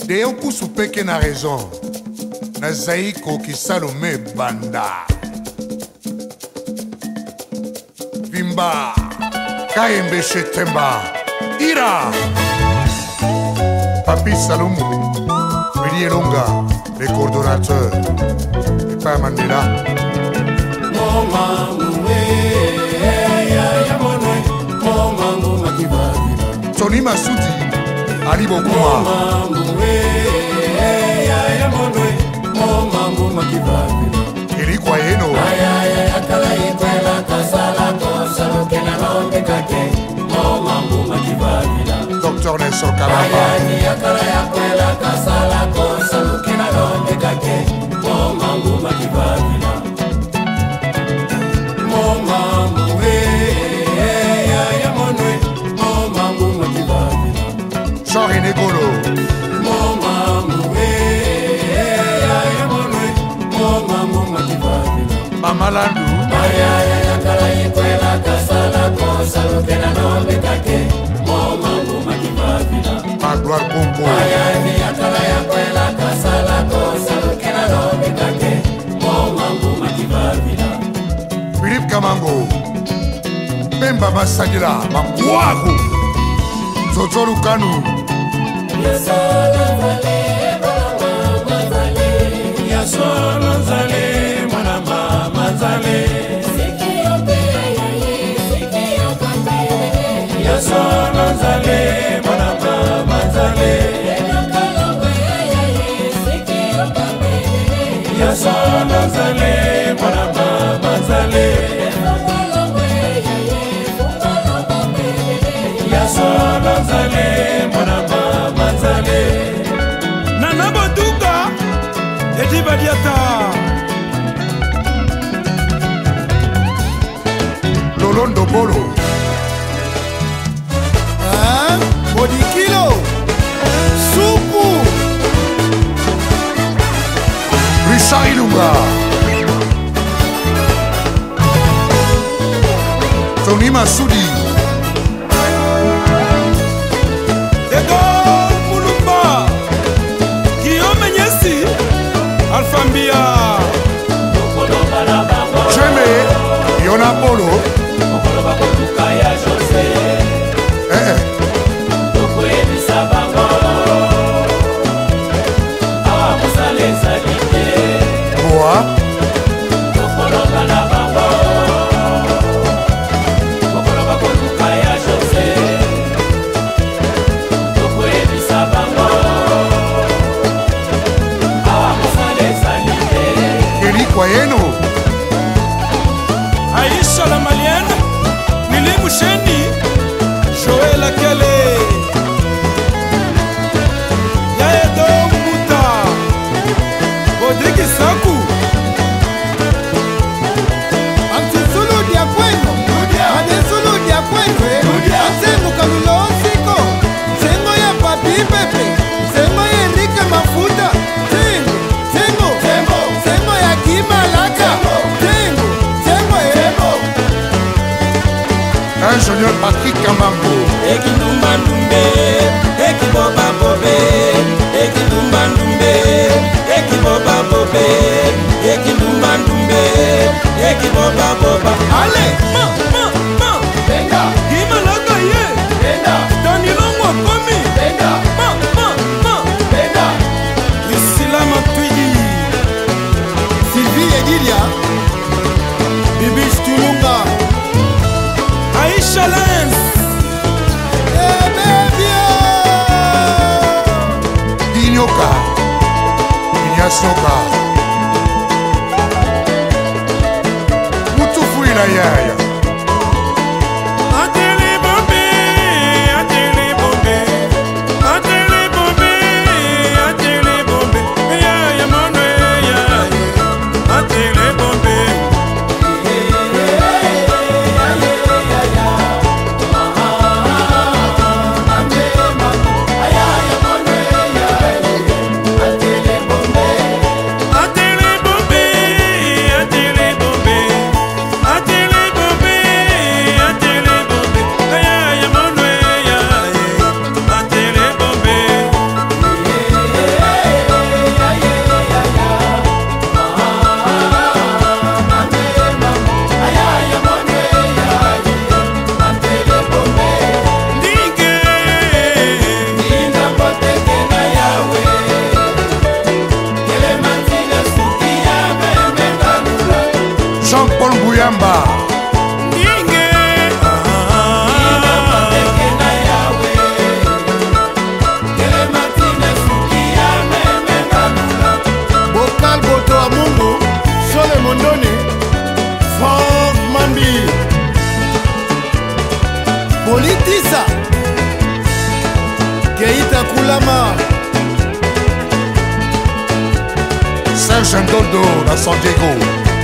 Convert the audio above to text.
de okusu peke na raison nazai kokisa lome banda Vimba Kaembe Shetemba Ira Papi Salomo Willy Elonga les coordonnateurs et pas Mandela Tony Masudi Ali Bokuma Eli Kwayeno Docteur Nelson Kalamba Jean René Golo Mama Landu Magloire Congo Philippe Kamango Bemba Masagila Makwaku Zozo Lukanu Yasolo Zale Mwana Mama Zale Yasolo Zale Mwana Mama Zale Yasolo Zale Mwana Mama Zale Yasolo Zale Mwana Mama Zale Nana Boduka Edi Badiata Lolondo Bolo Bodikilo Supu Richard Ilunga Tony Masudi Ego Mulumba Guillaume Nyesi Alfambia Cheme Yona Polo Kwayeno Aisha la Malienne Nili Moucheni Joël Akele Yaedo Mbuta Bodiki Saku Antisulu Diakweno Antisulu Diakweno Ansengu Kalulo Siko Sengo ya Papi Pepe Sengo ya Enrique Mafuta Ingénieur Patrick Kamambo Ekidumba Ndumbe Ekiboba Bobe Ekidumba Ndumbe Ekiboba Bobe Ekidumba Ndumbe Ekiboba Boba Allez, Venga Gima Laga Ye Venga Danilongo Komi Venga Venga Priscilla Matwidi Sylvie Edilia Bibi Stulunga Aisha Lens Dinyoka Inyasoka Mutufu ila yaya Atele bombe Atele bombe Atele bombe Atele bombe Yaya monwe yaya Atele bombe Atele bombe Yamba Bokal Boto a Mungu Sole Mondoni Franck Mambi Politisa Keita Kulama Serge Ndoldo na San Diego